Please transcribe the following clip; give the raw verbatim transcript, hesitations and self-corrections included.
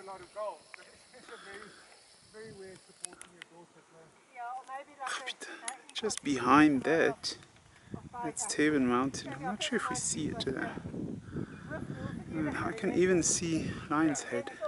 lot of gold. It's a very, very weird supporting your daughter. Yeah, or maybe like a, Just behind that, that's Tabor Mountain. I'm not sure if we see it. Uh, uh, I can even see Lion's Head.